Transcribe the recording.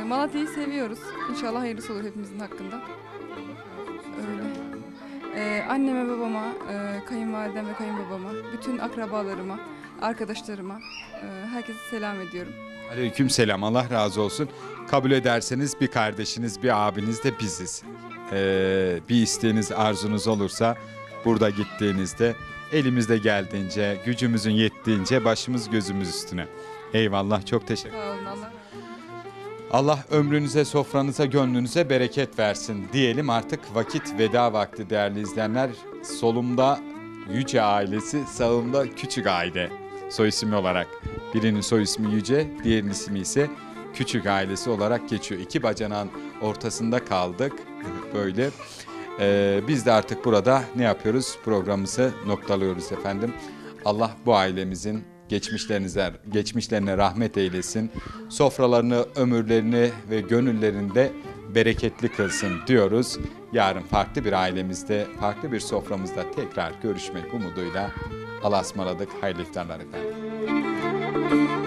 Malatya'yı seviyoruz. İnşallah hayırlısı olur hepimizin hakkında. Öyle. Anneme, babama, kayınvalidem ve kayınbabama, bütün akrabalarıma, arkadaşlarıma, herkese selam ediyorum. Aleykümselam, Allah razı olsun. Kabul ederseniz bir kardeşiniz, bir abiniz de biziz. Bir isteğiniz, arzunuz olursa burada gittiğinizde elimizde geldiğince, gücümüzün yettiğince başımız gözümüz üstüne. Eyvallah, çok teşekkür ederim. Sağ olun, Allah. Allah ömrünüze, sofranıza, gönlünüze bereket versin diyelim. Artık vakit veda vakti değerli izleyenler. Solumda Yüce ailesi, sağımda Küçük aile soy ismi olarak. Birinin soy ismi Yüce, diğerinin ismi ise Küçük ailesi olarak geçiyor. İki bacanağın ortasında kaldık böyle. Biz de artık burada ne yapıyoruz? Programımızı noktalıyoruz efendim. Allah bu ailemizin geçmişlerine rahmet eylesin. Sofralarını, ömürlerini ve gönüllerinde bereketli kılsın diyoruz. Yarın farklı bir ailemizde, farklı bir soframızda tekrar görüşmek umuduyla Allah'a ısmarladık. Hayırlı iftarlar efendim.